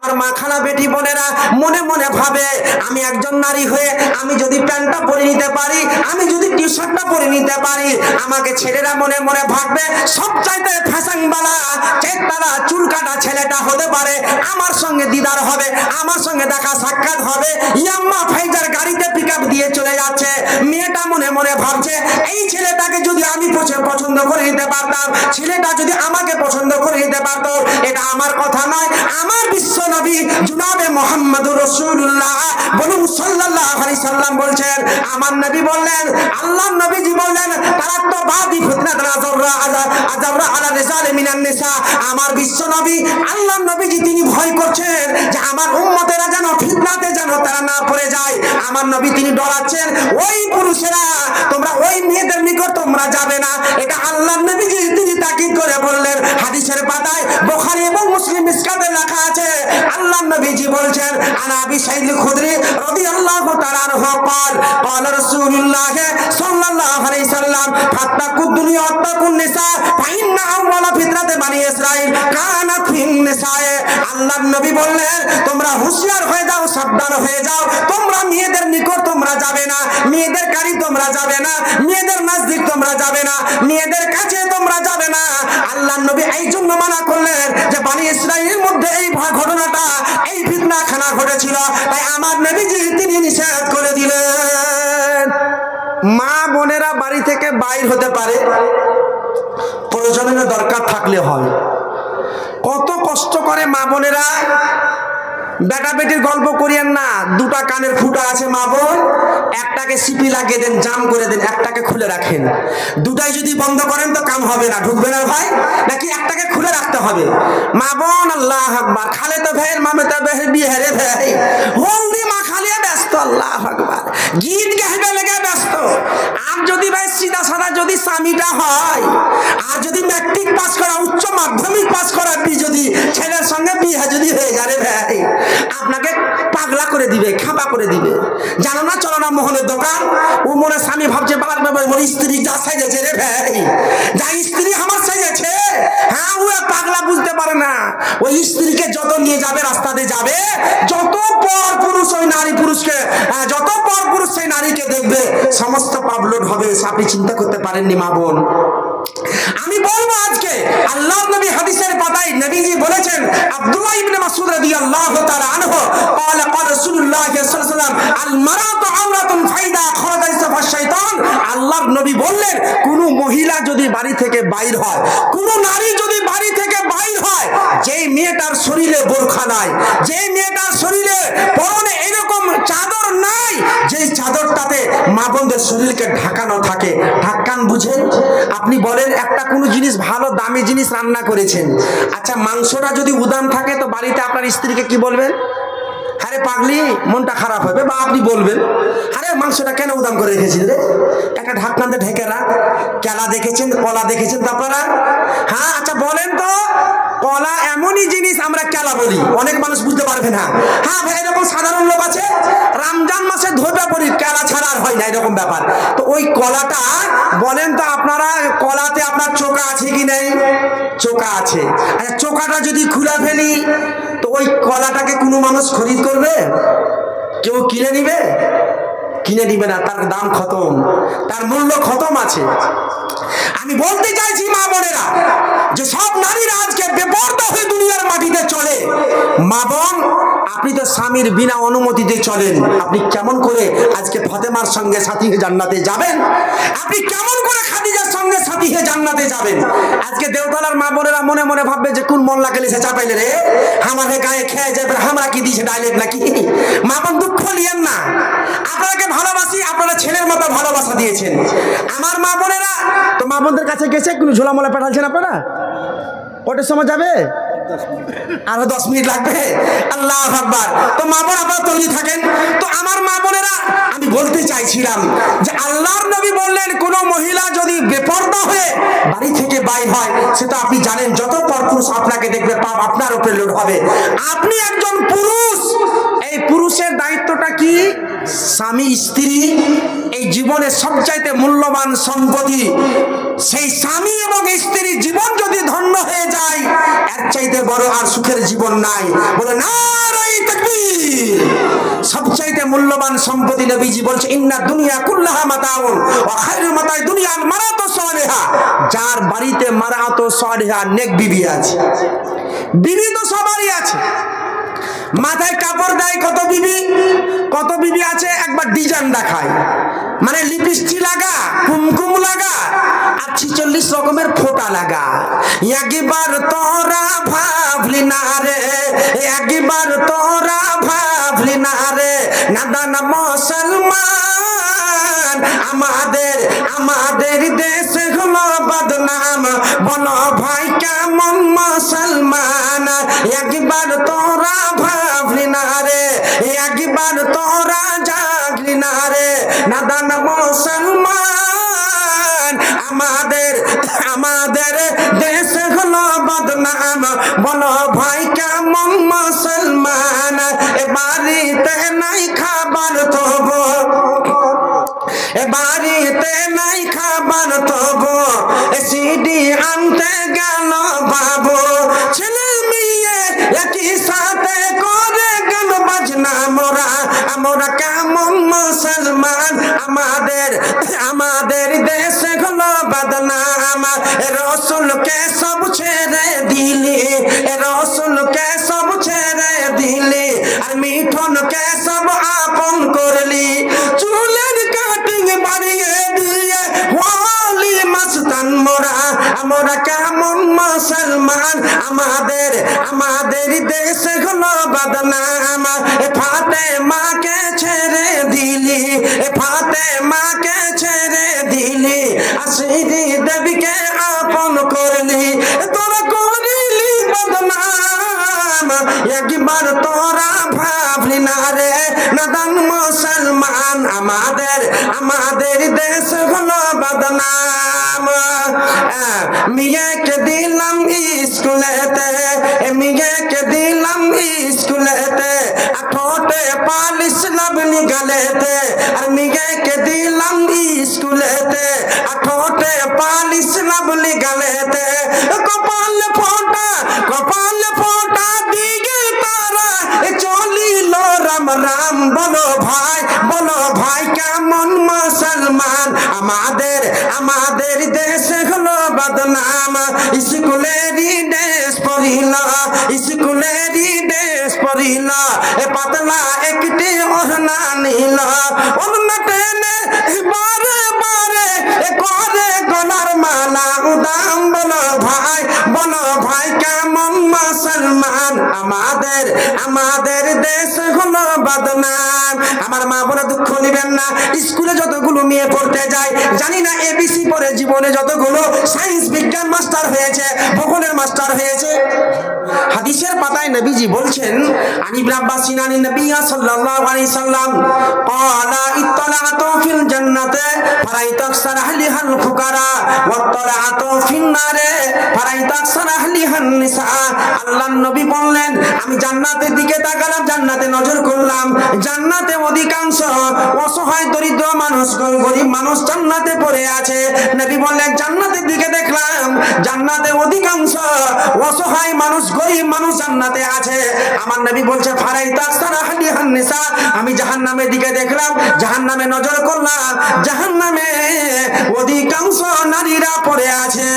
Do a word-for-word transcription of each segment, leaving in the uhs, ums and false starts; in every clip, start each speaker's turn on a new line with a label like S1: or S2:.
S1: মা খানা বেটি বোনেরা মনে মনে ভাবে আমি একজন নারী হয়ে আমি যদি প্যান্টটা পরে নিতে পারি, আমি যদি টি শার্টটা পরে নিতে পারি, আমাকে ছেলেরা মনে মনে ভাববে সবচাইতে ফ্যাশনওয়ালা চেকটারা চুল কাটা ছেলেটা হতে পারে, আমার সঙ্গে দিদার হবে, আমার সঙ্গে দেখা সাক্ষাৎ হবে। ইয়াম্মা ফাইজার গাড়িতে পিকআপ দিয়ে চলে যাচ্ছে, মেয়েটা মনে মনে ভাবছে এই ছেলেটাকে যদি আমি পছন্দ করে নিতে পারতাম, ছেলেটা যদি আমাকে পছন্দ করে নিতে পারতো। এটা আমার কথা নয়, আমার বিশ্ব নবী জনাবে মুহাম্মদুর রাসূলুল্লাহ বলুন সাল্লাল্লাহু আলাইহি সাল্লাম বলছেন, আমার নবী বললেন, আল্লাহর নবীজি বললেন তারাক্তু বাদি ফিতনাত আযাররা আযাররা আলা রিজাল মিনান নিসা। আমার বিশ্ব নবী আল্লাহর নবীজি তিনি ভয় করছেন যে আমার উম্মতেরা যেন ফিতনাতে যেন তারা না পড়ে যায়। আমার নবী তিনি ডরাচ্ছেন ওই পুরুষেরা তোমরা ওই মেয়েদের নিকট তোমরা যাবে না। এটা আল্লাহর নবীজি তিনি তাকিদ করে বললেন। হাদিসের পাতায় বুখারী এবং মুসলিম মিসকাতে লেখা আছে, আল্লাহর নবীজি বলছেন, আনা আবি সাঈদ আল-খুদরি রাদিয়াল্লাহু তাআলা আনহু قال قال رسول الله صلى الله عليه وسلم فاتقوا الدنيا واتقوا النساء فإن أول فتنة بني إسرائيل كانت في النساء। আল্লাহর নবী বললেন তোমরা হুঁশিয়ার হয়ে যাও, সাবধান হয়ে যাও, তোমরা মেয়েদের নিকট তোমরা যাবে না, মেয়েদের কাছে তোমরা যাবে না, মেয়েদের নজদিক তোমরা যাবে না, মেয়েদের কাছে তোমরা যাবে না। আল্লাহর নবী এই জন্য মানা করলেন যে বনি ইসরাইলের মধ্যে এই ঘটনাটা এই ফিতনা খানা ঘটেছিল, তাই আমার নবীজি তিনি নিষেধ করে দিলেন। মা বোনেরা বাড়ি থেকে বাইর হতে পারে প্রয়োজনীয় দরকার থাকলে হয়। কত কষ্ট করে মা বোনেরা, বেটা বেটির গল্প করিয়েন না, দুটা কানের ফুটা আছে মা বোন, একটাকে সিপি লাগিয়ে দেন, জাম করে দেন, একটাকে খুলে রাখেন। দুটাই যদি বন্ধ করেন তো কাম হবে না, ঢুকবে না ভাই, নাকি একটাকে খুলে রাখতে হবে। মা বোন আল্লাহ আকবার, খালে তো ভাইয়ের মামেতা ভাইয়ের বিয়ে রে ভাই, হলদি মা খালিয়ে ব্যস্ত, আল্লাহ আকবার, গীত গাইবে লেগে ব্যস্ত। আর যদি ভাই সিধা সাদা যদি স্বামীটা হয়, আর যদি ম্যাট্রিক পাস করা উচ্চ মাধ্যমিক পাস করা যদি ছেলের সঙ্গে বিয়ে যদি হয়ে যায় ভাই, আপনাকে পাগলা করে দিবে, খাপা করে দিবে। জানো না চলো না মোহনের দোকান, ও মনে স্বামী ভাবছে বাবার বাবার মোর স্ত্রী যা সাইজেছে রে ভাই, যা স্ত্রী আমার সাইজেছে, হ্যাঁ ও পাগলা বুঝতে পারে না। ওই স্ত্রীকে যত নিয়ে যাবে রাস্তাতে যাবে, যত পর পুরুষ ওই নারী পুরুষকে, যত পর পুরুষ সেই নারীকে দেখবে, সমস্ত পাবলোড হবে। আপনি চিন্তা করতে পারেননি মা বোন। আমি বলবো আজকে আল্লাহর নবী হাদিসের পাতায় নবীজি বলেছেন, আব্দুল্লাহ ইবনে মাসউদ রাদিয়াল্লাহু তাআলা আনহু قال قال رسول الله صلى الله عليه وسلم المرأة عورة فإذا خرجت فالشيطان। আল্লাহর নবী বললেন কোন মহিলা যদি বাড়ি থেকে বাইর হয়, কোন নারী যদি বাড়ি থেকে বাইর হয়, যেই মেয়েটার শরীরে বোরখা নাই, যেই মেয়েটার শরীরে পরনে এরকম চাদর নাই, যেই চাদরটাতে মা বোনদের শরীরকে ঢাকানো থাকে, ঢাকান বুঝেন? আপনি বলেন একটা কোনো জিনিস ভালো দামি জিনিস রান্না করেছেন, আচ্ছা মাংসটা যদি উদাম থাকে তো বাড়িতে আপনার স্ত্রীকে কি বলবেন? আরে পাগলি, মনটা খারাপ হবে। বা আপনি বলবেন আরে মাংসটা কেন উদাম করে রেখেছেন রে, একটা ঢাকনাতে ঢেকে রাখ। কেলা দেখেছেন, কলা দেখেছেন তো আপনারা? হ্যাঁ আচ্ছা বলেন তো, কলা এমনই জিনিস আমরা কেলা বলি, অনেক মানুষ বুঝতে পারবে না। হ্যাঁ ভাই এরকম সাধারণ লোক আছে, রমজান মাসে ধোপা পড়ি কেলা ছাড়া আর হয় না, এরকম ব্যাপার। তো ওই কলাটা বলেন তো আপনারা, কলাতে আপনার চোকা আছে কি নেই? চোকা আছে। আচ্ছা চোকাটা যদি খুলে ফেলি তো ওই কলাটাকে কোনো মানুষ খরিদ করবে? কেউ কিনে নিবে? কিনে নিবে না, তার দাম খতম, তার মূল্য খতম আছে। আমি বলতে চাইছি মা বোনেরা, যে সব নারীরা আজকে বেপরদা হয়ে দুনিয়ার মাটিতে চলে। মা বোন আপনি তো স্বামীর বিনা অনুমতিতে চলেন, আপনি কেমন করে আজকে ফাতেমার সঙ্গে সাথী হয়ে জান্নাতে যাবেন? আপনি কেমন করে খাদিজার সঙ্গে সাথী হয়ে জান্নাতে যাবেন? আজকে দেওতলার মা বোনেরা মনে মনে ভাববে যে কোন মোল্লা গেলে সে চাপাইলে রে, আমাকে গায়ে খেয়ে যাবে, আমরা কি দিয়েছে ডাইলেট নাকি? মা বোন দুঃখ নিয়েন না, আপনাকে ভালোবাসি, আপনারা ছেলের মতো ভালোবাসা দিয়েছেন আমার মা বোনেরা। তো মা বোনদের কাছে গেছে কোনো ঝোলামোলা পাঠাচ্ছেন আপনারা? কটার সময় যাবে? আরো দশ মিনিট লাগবে। আল্লাহু আকবার। তো মা বোন আপনারা তৈরি থাকেন। তো আমার মা বোনেরা আমি বলতে চাইছিলাম যে আল্লাহর নবী বললেন কোন মহিলা যদি বেপরদা হয়ে বাড়ি থেকে বাইর হয়, সেটা আপনি জানেন যত পরপুরুষ আপনাকে দেখবে পাপ আপনার উপরে লোড হবে। আপনি একজন পুরুষ, এই পুরুষের দায়িত্বটা কি কি? স্বামী স্ত্রী এই জীবনের সবচাইতে মূল্যবান সম্পত্তি। সেই স্বামী এবং স্ত্রী জীবন যদি ধন্য হয়ে যায়, এর চাইতে বড় আর সুখের জীবন নাই। বলে নারায়ে তাকবীর। সবচাইতে মূল্যবান সম্পত্তি নবীজি বলছে ইন্না দুনিয়া কুল্লাহা মাতাউন ওয়া খায়রুল মাতাই দুনিয়াল মারাতু সালিহা। যার বাড়িতে মারাতু সালিহা নেক বিবি আছে, বিবি তো সবারই আছে, মাথায় কাপড় দেয় কত বিবি, কত বিবি আছে একবার ডিজাইন দেখায়, মানে লিপস্টিক লাগা, কুমকুম লাগা আর ছিচল্লিশ রকমের ফোঁটা লাগা। একবার তোরা ভাবলি না রে, একবার তোরা ভাবলি না রে নাদান মুসলমান, আমাদের আমাদের দেশ হলো বদনাম, বলো ভাই কেমন মুসলমান। একবার তোরা ভাবলি না রে, একবার তোরা জাগলি না রে নাদান মুসলমান, আমাদের আমাদের দেশ হলো বদনাম, বলো ভাই কেমন মুসলমান। এ বাড়িতে নাই খাবার তবু, এ বাড়িতে নাই খাবার তবু সিডি আনতে গেল বাবু, ছেলে মেয়ে একই সাথে করে গান বাজনা, মোরা আমরা কেমন মুসলমান। আমাদের আমাদের দেশ হলো বদনাম, রসুলকে সব ছেড়ে দিলি, রসুলকে সব ছেড়ে দিলি আর মিঠনকে সব আপন করলি, চুলের কাটিং বাড়িয়ে দিয়ে ওয়ালি মস্তান, মোরা আমরা কেমন মুসলমান। আমাদের আমাদের দেশ হলো বদনাম, এ ফাতেমাকে ছেড়ে দিলি, এ ফাতেমাকে ছেড়ে দিলি আর শ্রী দেবীকে আপন করলি, তোরা করলি বদনাম। একবার তোরা ভাবলি না রে নাদান মুসলমান, আমাদের আমাদের দেশ হলো বদনাম। মেয়েকে দিলাম স্কুলেতে, মেয়েকে দিলাম স্কুলেতে, ঠোঁটে পালিশ লাবলি গালেতে, আর মেয়েকে দিলাম স্কুলেতে, ঠোঁটে পালিশ লাবলি গালেতে, কপাল ফোঁটা কপাল ফোঁটা দিকে তারা চলিল রাম রাম। বলো ভাই বলো ভাই কেমন মুসলমান। আমাদের আমাদের দেশ হলো বদনাম, স্কুলেরই ড্রেস পরিল, স্কুলেরই ড্রেস পরিল, এ পাতলা একটি ওড়না নিল, ওড়না টেনে বারে বারে এ করে গলার মালা উদাম। বলো ভাই বলো ভাই কেমন মুসলমান। আমাদের আমাদের দেশ হলো বদনাম। আমার মা বোনা দুঃখ নিবেন না, স্কুলে যতগুলো মেয়ে পড়তে যায়, জানি না এবিসি পড়ে জীবনে যতগুলো সায়েন্স বিজ্ঞান মাস্টার হয়েছে, ভূগোলের মাস্টার হয়েছে। হাদিসের পাতায় নবীজি বলছেন আনি ইবনে আব্বাস আনি নবী সাল্লাল্লাহু আলাইহি সাল্লাম ক্বালা ইত্তালাতু ফিল জান্নাতে ফারাইতু আকসার আহলিহাল ফুকারা ওয়া ইত্তালাতু ফিন নারে ফারাইতু আকসার আহলিহান নিসা। আল্লাহর নবী বললেন আমি জান্নাতের দিকে তাকালাম, জান্নাতে নজর করলাম, জান্নাতে অধিকাংশ অসহায় দরিদ্র মানুষ, গরিব মানুষ জান্নাতে পড়ে আছে। নবী বললেন জান্নাতের দিকে দেখলাম, জান্নাতে অধিকাংশ অসহায় মানুষ, গরিব মানুষ জান্নাতে আছে। আমার নবী বলছে ফারাইতু আকসার আহলিহান নিসা, আমি জাহান্নামের দিকে দেখলাম, জাহান্নামে নজর করলাম, জাহান্নামে অধিকাংশ নারীরা পড়ে আছে।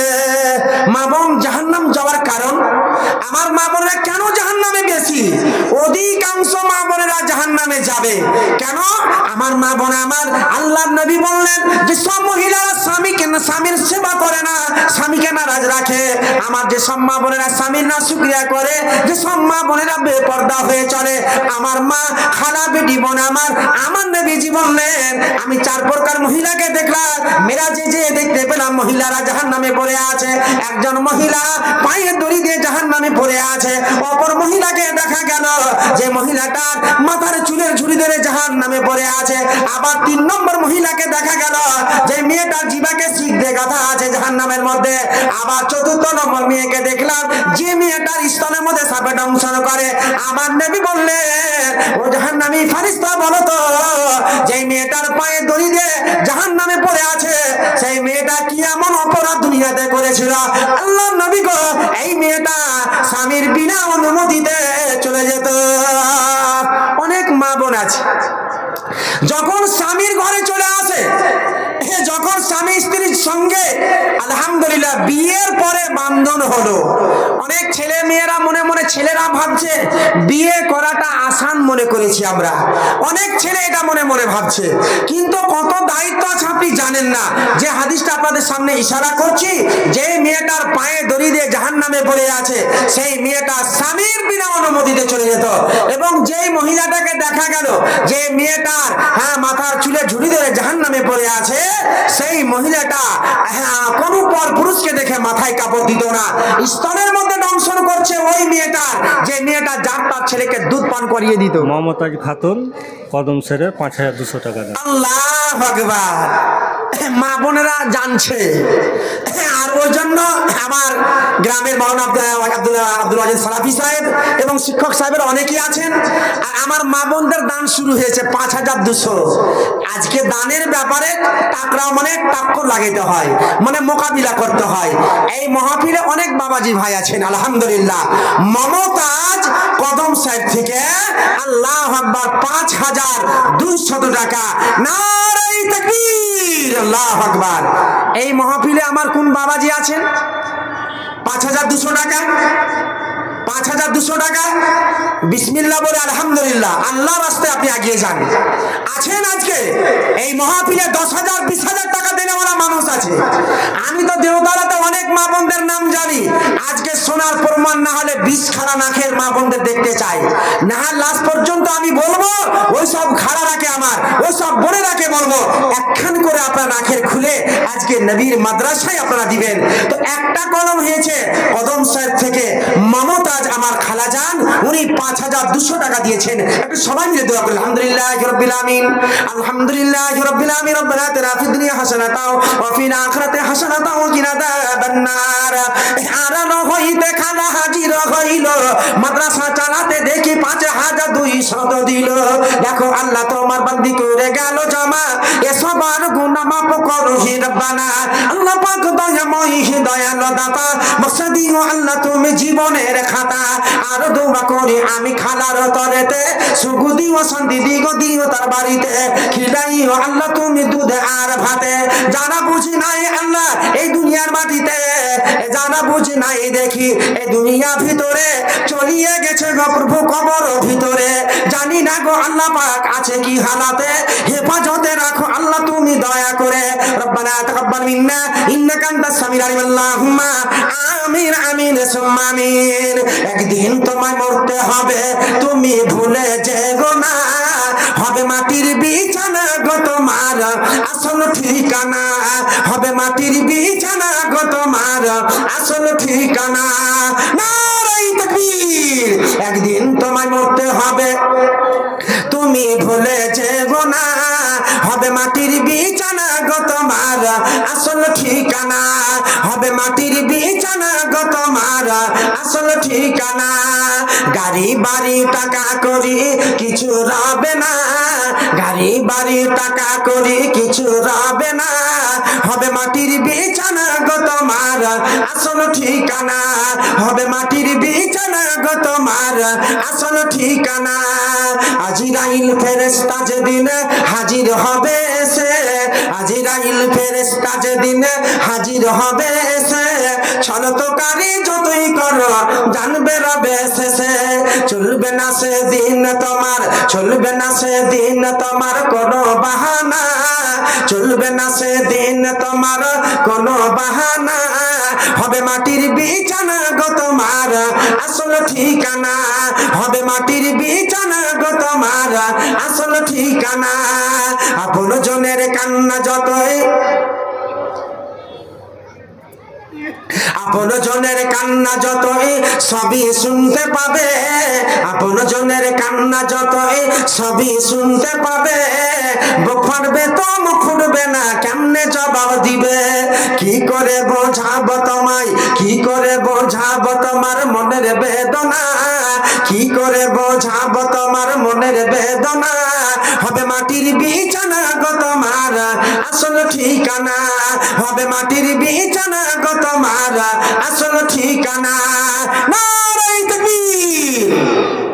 S1: মা বোন জাহান্নাম যাওয়ার কারণ, আমার মা বোনেরা কেন জাহান্নামে বেশি, অধিকাংশ মা বোনেরা জাহান্নামে যাবে কেন? আমার মা বোন আমার আল্লাহর নবী বললেন যে সব মহিলারা স্বামীকে স্বামীর সেবা করে না, স্বামীকে নারাজ রাখে। আমার যে সব মা বোনেরা স্বামীর না শুকরিয়া করে, যে সব মা বোনেরা বেপর্দা হয়ে চলে, আমার মা খালা বেটি বোন আমার আমার নবীজি বললেন আমি চার প্রকার মহিলাকে দেখলাম, মেরাজে যে দেখতে পেলাম মহিলারা জাহান্নামে পড়ে আছে। একজন মহিলা পায়ে দড়ি দিয়ে জাহান্নামে পড়ে আছে, অপর মহিলাকে দেখা গেল যে মহিলাটার মাথার চুলের ঝুড়ি ধরে জাহান্নামে পড়ে আছে। আবার তিন নম্বর মহিলাকে দেখা গেল যে মেয়েটার জিবাকে শিক দিয়ে গাঁথা আছে জাহান্নামের মধ্যে। আবার চতুর্থ নম্বর মেয়েকে দেখলাম যে মেয়েটার স্তনের মধ্যে সাপে দংশন করে। আমার নবী বললেন ও জাহান্নামী ফারিস্তা বলো তো, যে মেয়েটার পায়ে দড়ি দিয়ে জাহান্নামে পড়ে আছে, সেই মেয়েটা কি এমন অপরাধ দুনিয়াতে করেছিল? আল্লাহর নবী গো, এই মেয়েটা স্বামীর বিনা অনুমতিতে চলে যেত। অনেক মা বোন আছে যখন স্বামীর ঘরে চলে আসে, যখন স্বামী স্ত্রীর সঙ্গে আলহামদুলিল্লাহ বিয়ের পরে বান্ধন হলো, অনেক ছেলে মেয়েরা মনে মনে, ছেলেরা ভাবছে বিয়ে করাটা আসান মনে করেছি আমরা, অনেক ছেলে এটা মনে মনে ভাবছে, কিন্তু কত দায়িত্ব আছে আপনি জানেন না। যে হাদিসটা আপনাদের সামনে ইশারা করছি, যে মেয়েটার পায়ে দড়ি দিয়ে জাহান্নামে পড়ে আছে, সেই মেয়েটা স্বামীর বিনা অনুমতিতে চলে যেত। এবং যেই মহিলাটাকে দেখা গেল যে মেয়েটার হ্যাঁ মাথার চুলে ঝুড়ি ধরে জাহান্নামে পড়ে আছে, সেই মহিলাটা হ্যাঁ কোনো পর পুরুষকে দেখে মাথায় কাপড় দিত না, স্তনের মধ্যে দংশন করছে ওই মেয়েটার, যে মেয়েটা যার তার ছেলেকে দুধ পান করিয়ে দিত।
S2: মমতাজ খাতুন, কদম সেরে পাঁচ হাজার দুশো টাকা দেন।
S1: আল্লাহু আকবার। মা বোনেরা জানছে, আর ওই জন্য আমার গ্রামের মাওলানা আব্দুল আব্দুল আজিজ সালাফি সাহেব এবং শিক্ষক সাহেবের অনেকেই আছেন, আর আমার মা বোনদের দান শুরু হয়েছে পাঁচ হাজার দুশো। আজকে দানের ব্যাপারে টাকরা মানে টাক্কর লাগাইতে হয়, মানে মোকাবিলা করতে হয়। এই মাহফিলে অনেক বাবাজি ভাই আছেন আলহামদুলিল্লাহ। মমতাজ কদম সাহেব থেকে আল্লাহু আকবার পাঁচ হাজার দুইশত টাকা। নারে তাকবীর, আল্লাহু আকবার। এই মাহফিলে আমার কোন বাবাজি আছেন? পাঁচ হাজার দুশো টাকা, পাঁচ হাজার দুশো টাকা বিসমিল্লাহ বলে আলহামদুলিল্লাহ আল্লাহর রাস্তায় আপনি এগিয়ে যান। আছেন আজকে এই মাহফিলে দশ হাজার বিশ হাজার টাকা দেনেওয়ালা মানুষ আছে। আমি তো দেওদারাতে অনেক মা বোনদের নাম জানি, আজকে সোনার প্রমাণ না হলে বিষ খাড়া নাখের মা বোনদের দেখতে চাই, না হয় লাস্ট পর্যন্ত আমি বলবো ওই সব খাড়া রাখে আমার, ওই সব বলে রাখে বলবো একখান করে আপনার নাখের খুলে আজকে নবীর মাদ্রাসায় আপনারা দিবেন। তো একটা কলম হয়েছে কদম সাহেব থেকে মমতাজ আমার খালাজান, উনি পাঁচ হাজার দুশো টাকা দিয়েছেন। একটু সবাই মিলে দোয়া করি আলহামদুলিল্লাহ রাব্বিল আমিন, আলহামদুলিল্লাহ রাব্বিল আমিন। রব্বানা আতিনা ফিদ দুনিয়া হাসানাতাও ওয়া ফিল আখিরাতি হাসানাতাও ওয়া কিনা আযাবান নার। আরান হইতে খালা হাজির হইল, মাদ্রাসা চালাতে দেখি পাঁচ হাজার দুইশো দিল। দেখো আল্লাহ তোমার বান্দি করে গেল জমা, এসবার গুনাহ মাফ করো হে রব্বানা। আল্লাহ পাক দয়াময় দয়ালু দাতা, বসা দিও আল্লাহ তুমি জীবনের খাতা। আর দোয়া করি আমি খালার তরেতে, সুগু দিও শান্তি দিও দিও তার বাড়িতে, খিলাইও আল্লাহ তুমি দুধে আর ভাতে। যারা বুঝি নাই আল্লাহ এই দুনিয়ার মাটিতে, যারা বুঝি নাই দেখি এই দুনিয়া ভিতরে, চলিয়ে গেছে গো প্রভু কবর ভিতরে, জানি না গো আল্লাহ পাক আছে কি হালাতে, হেফাজতে রাখো আল্লাহ তুমি দয়া করে। রব্বানা তাকাব্বাল মিন্না ইন্নাকা আনতাস সামিউল আলিম। আল্লাহুম্মা আমিন আমিন সুম্মা আমিন। একদিন তোমায় মরতে হবে, তুমি ভুলে যেও না, হবে মাটির বিছানা গো তোমার আসল ঠিকানা, হবে মাটির বিছানা গো তোমার আসল ঠিকানা। নারে তাকবীর। একদিন তোমায় মরতে হবে, তুমি ভুলে যেও না, হবে মাটির বিছানা গো তোমার আসল ঠিকানা, হবে মাটির বিছানা গো তোমার আসল ঠিকানা। গাড়ি বাড়ি টাকা করি কিছু রবে না, গাড়ি বাড়ি টাকা করি কিছু রবে না, হবে মাটির বিছানা গো তোমার আসল ঠিকানা, হবে মাটির বিছানা গো তোমার আসল ঠিকানা। আজরাইল ফেরেশতা যেদিন হাজির হবে সে, আজরাইল ফেরেশতা যেদিন হাজির হবে সে, ছলতকারী যতই করো জানবে রবে শেষে। চলবে না সে দিন তোমার, চলবে না সে দিন তোমার কোনো বাহানা, চলবে না সে দিন তোমার কোনো বাহানা, হবে মাটির বিছানা গো তোমার আসল ঠিকানা, হবে মাটির বিছানা গো তোমার আসল ঠিকানা। আপন জনের কান্না যতই, আপন জনের কান্না যতই সবই শুনতে পাবে, আপন জনের কান্না যত এ সবই শুনতে পাবে, বুক ফাটবে তো মুখ ফুটবে না, কেমনে জবাব দিবে? কি করে বোঝাবো তোমায়, কি করে বোঝাবো তোমার মনের বেদনা, কি করে বোঝাবো তোমার মনের বেদনা? হবে মাটির বিছানা গো তোমার আসল ঠিকানা, হবে মাটির বিছানা গো তোমার আসল ঠিকানা। নারায়ে তাকবীর।